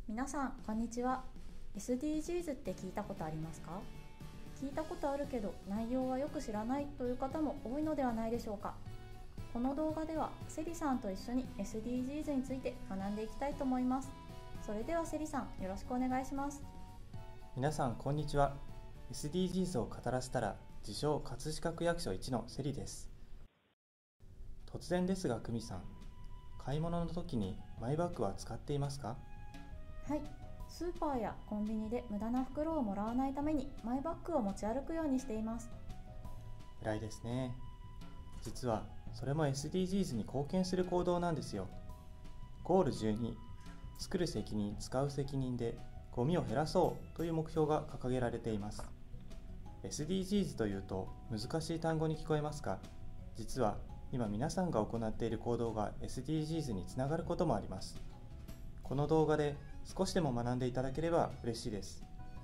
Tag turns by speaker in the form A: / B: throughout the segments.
A: 皆さんこんにちは。 SDGs って聞いたことありますか？聞いたことあるけど内容はよく知らないという方も多いのではないでしょうか。この動画ではセリさんと一緒に SDGs について学んでいきたいと思います。それではセリさん、よろしくお願いします。
B: 皆さんこんにちは。 SDGs を語らせたら自称葛飾区役所一のセリです。突然ですが久美さん、買い物の時にマイバッグは使っていますか？
A: はい、スーパーやコンビニで無駄な袋をもらわないためにマイバッグを持ち歩くようにしています。
B: 偉いですね。実はそれも SDGs に貢献する行動なんですよ。ゴール12、作る責任使う責任でゴミを減らそうという目標が掲げられています。 SDGs というと難しい単語に聞こえますが、実は今皆さんが行っている行動が SDGs につながることもあります。この動画で少しでも学んでいただければ嬉しいです。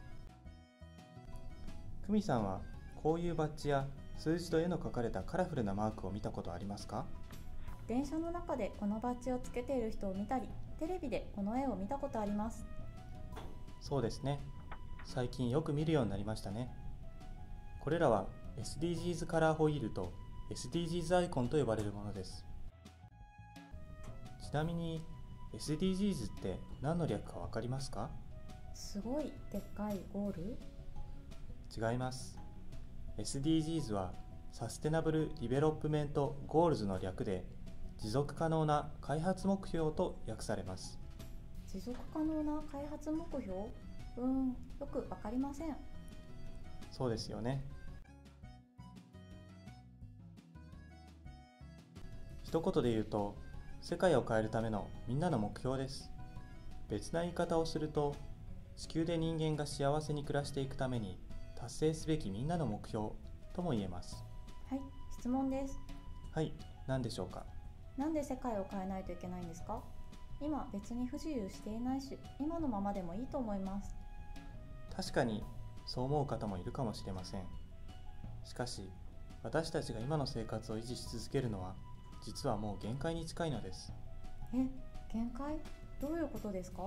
B: 久美さんはこういうバッジや数字と絵の描かれたカラフルなマークを見たことありますか？
A: 電車の中でこのバッジをつけている人を見たり、テレビでこの絵を見たことあります。
B: そうですね。最近よく見るようになりましたね。これらは SDGs カラーホイールと SDGs アイコンと呼ばれるものです。ちなみに SDGs って何の略かわかりますか？
A: すごいでっかいゴール？
B: 違います。 SDGs はサステナブル・ディベロップメント・ゴールズの略で、持続可能な開発目標と訳されます。
A: 持続可能な開発目標？よくわかりません。
B: そうですよね。一言で言うと、世界を変えるためのみんなの目標です。別な言い方をすると、地球で人間が幸せに暮らしていくために達成すべきみんなの目標とも言えます。
A: はい、質問です。
B: はい、何でしょうか？
A: なんで世界を変えないといけないんですか？今別に不自由していないし、今のままでもいいと思います。
B: 確かにそう思う方もいるかもしれません。しかし、私たちが今の生活を維持し続けるのは実はもう限界に近いのです。
A: 限界？どういうことですか？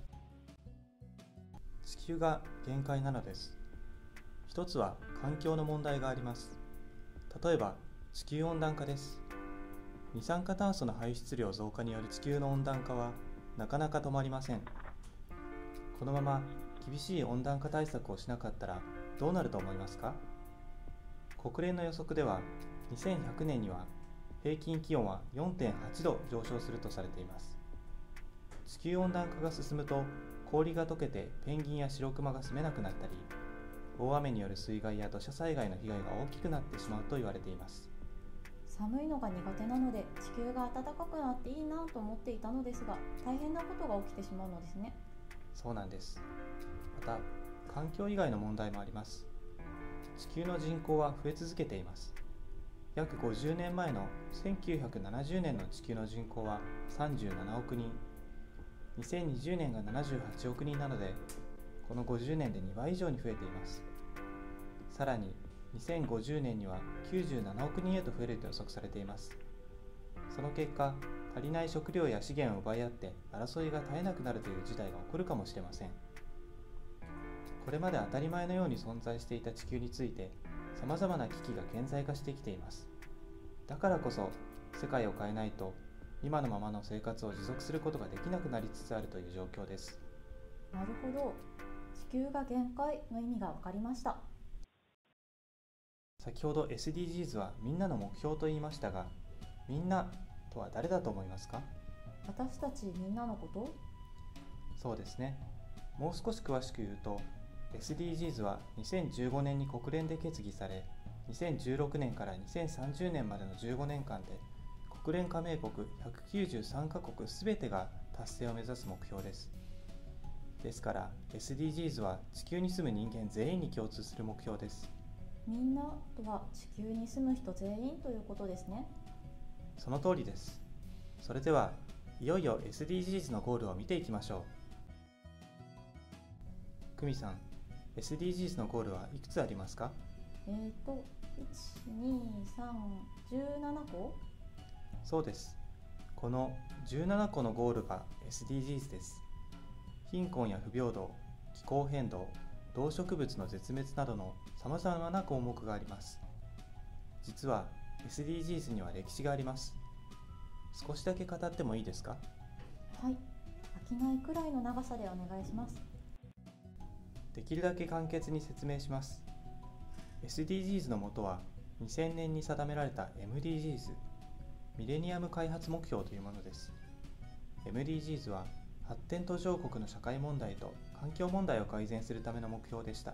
B: 地球が限界なのです。一つは環境の問題があります。例えば地球温暖化です。二酸化炭素の排出量増加による地球の温暖化はなかなか止まりません。このまま厳しい温暖化対策をしなかったらどうなると思いますか？国連の予測では2100年には平均気温は 4.8 度上昇するとされています。地球温暖化が進むと氷が溶けてペンギンやシロクマが住めなくなったり、大雨による水害や土砂災害の被害が大きくなってしまうと言われています。
A: 寒いのが苦手なので地球が暖かくなっていいなと思っていたのですが、大変なことが起きてしまうのですね。
B: そうなんです。また環境以外の問題もあります。地球の人口は増え続けています。約50年前の1970年の地球の人口は37億人、2020年が78億人なので、この50年で2倍以上に増えています。さらに2050年には97億人へと増えると予測されています。その結果、足りない食料や資源を奪い合って争いが絶えなくなるという事態が起こるかもしれません。これまで当たり前のように存在していた地球について、さまざまな危機が顕在化してきています。だからこそ、世界を変えないと今のままの生活を持続することができなくなりつつあるという状況です。
A: なるほど。地球が限界の意味が分かりました。
B: 先ほど SDGs はみんなの目標と言いましたが、みんなとは誰だと思いますか？
A: 私たちみんなのこと？
B: そうですね。もう少し詳しく言うと、SDGs は2015年に国連で決議され、2016年から2030年までの15年間で国連加盟国193カ国すべてが達成を目指す目標です。ですから SDGs は地球に住む人間全員に共通する目標です。
A: みんなとは地球に住む人全員ということですね。
B: その通りです。それではいよいよ SDGs のゴールを見ていきましょう。久美さん、SDGs のゴールはいくつありますか
A: ？1、2、3、17個？
B: そうです。この17個のゴールが SDGs です。 貧困や不平等、気候変動、動植物の絶滅などのさまざまな項目があります。実は SDGs には歴史があります。少しだけ語ってもいいですか？
A: はい、飽きないくらいの長さでお願いします。
B: できるだけ簡潔に説明します。SDGs の元は2000年に定められた MDGs、ミレニアム開発目標というものです。MDGs は発展途上国の社会問題と環境問題を改善するための目標でした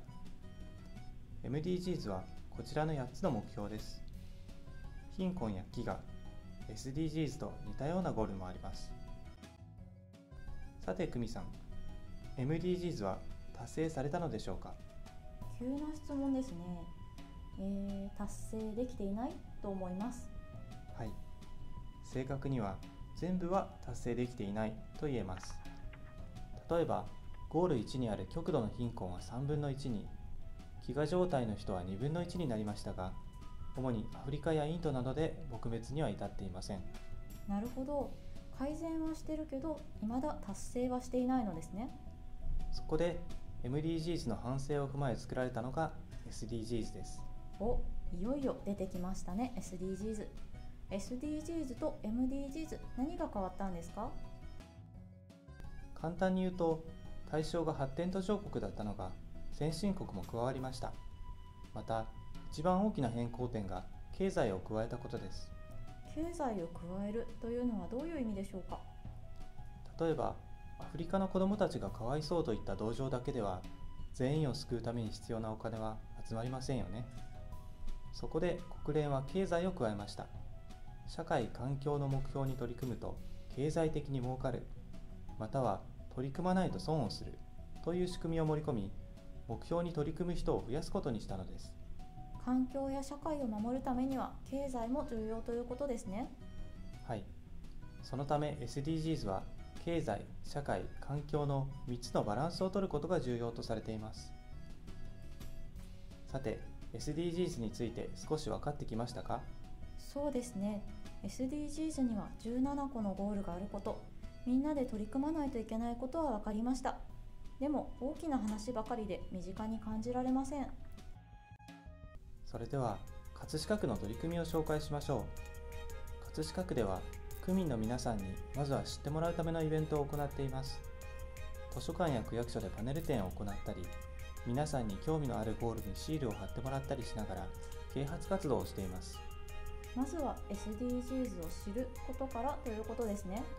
B: 。MDGs はこちらの8つの目標です。貧困や飢餓、SDGs と似たようなゴールもあります。さて、久美さん、MDGs は達成されたのでしょうか？
A: 急な質問ですね。達成できていないと思います。
B: はい、正確には全部は達成できていないと言えます。例えば、ゴール1にある極度の貧困は3分の1に、飢餓状態の人は2分の1になりましたが、主にアフリカやインドなどで撲滅には至っていません。
A: なるほど。改善はしてるけど、未だ達成はしていないのですね。
B: そこで MDGs の反省を踏まえ作られたのが SDGs です。
A: いよいよ出てきましたね、SDGs。SDGs と MDGs、何が変わったんですか？
B: 簡単に言うと、対象が発展途上国だったのが先進国も加わりました。また、一番大きな変更点が経済を加えたことです。
A: 経済を加えるというのはどういう意味でしょうか？
B: 例えば、アフリカの子どもたちがかわいそうといった同情だけでは、全員を救うために必要なお金は集まりませんよね。そこで国連は経済を加えました。社会・環境の目標に取り組むと経済的に儲かる、または取り組まないと損をするという仕組みを盛り込み、目標に取り組む人を増やすことにしたのです。
A: 環境や社会を守るためには経済も重要ということですね。
B: はい。そのため SDGs は経済、社会、環境の3つのバランスを取ることが重要とされています。さて、SDGs について少し分かってきましたか？
A: そうですね。SDGs には17個のゴールがあること、みんなで取り組まないといけないことは分かりました。でも大きな話ばかりで身近に感じられません。
B: それでは葛飾区の取り組みを紹介しましょう。葛飾区では区民の皆さんにまずは知ってもらうためのイベントを行っています。図書館や区役所でパネル展を行ったり、皆さんに興味のあるゴールにシールを貼ってもらったりしながら啓発活動をしています。
A: まずは SDGs を知ることからということですね。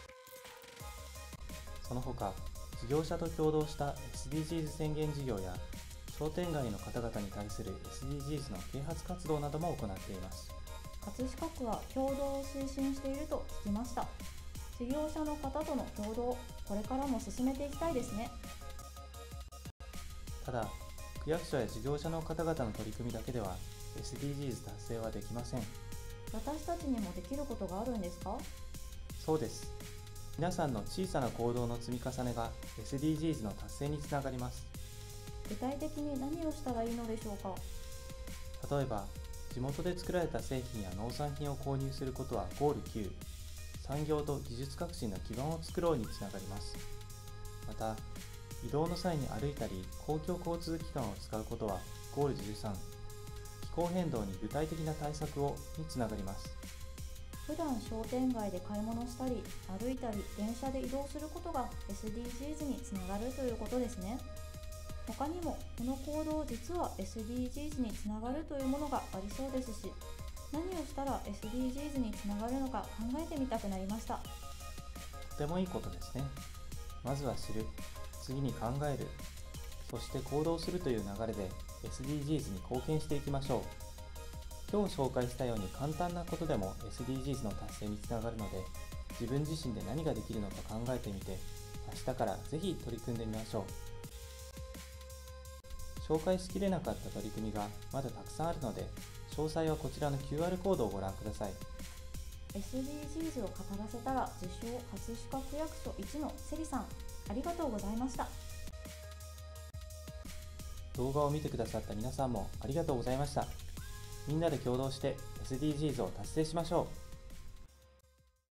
B: その他、事業者と共同した SDGs 宣言事業や商店街の方々に対する SDGs の啓発活動なども行っています。
A: 葛飾区は共同を推進していると聞きました。事業者の方との共同、これからも進めていきたいですね。
B: ただ、区役所や事業者の方々の取り組みだけでは SDGs 達成はできません。
A: 私たちにもできることがあるんですか？
B: そうです。皆さんの小さな行動の積み重ねが SDGs の達成につながります。
A: 具体的に何をしたらいいのでしょうか？
B: 例えば、地元で作られた製品や農産品を購入することはゴール9、産業と技術革新の基盤を作ろうにつながります。また、移動の際に歩いたり公共交通機関を使うことはゴール13、気候変動に具体的な対策をにつながります。
A: 普段商店街で買い物したり歩いたり電車で移動することが SDGs につながるということですね。他にもこの行動実は SDGs につながるというものがありそうですし、何をしたら SDGs につながるのか考えてみたくなりました。
B: とてもいいことですね。まずは知る、次に考える、そして行動するという流れで SDGs に貢献していきましょう。今日紹介したように簡単なことでも SDGs の達成につながるので、自分自身で何ができるのか考えてみて、明日からぜひ取り組んでみましょう。紹介しきれなかった取り組みがまだたくさんあるので、詳細はこちらの QR コードをご覧ください。
A: SDGs を語らせたら自称葛飾区役所1のセリさん、ありがとうございました。
B: 動画を見てくださった皆さんもありがとうございました。みんなで共同して SDGs を達成しましょう。